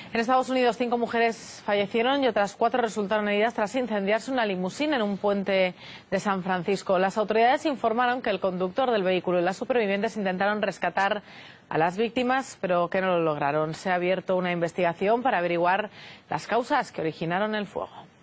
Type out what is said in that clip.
En Estados Unidos, 5 mujeres fallecieron y otras 4 resultaron heridas tras incendiarse una limusina en un puente de San Francisco. Las autoridades informaron que el conductor del vehículo y las supervivientes intentaron rescatar a las víctimas, pero que no lo lograron. Se ha abierto una investigación para averiguar las causas que originaron el fuego.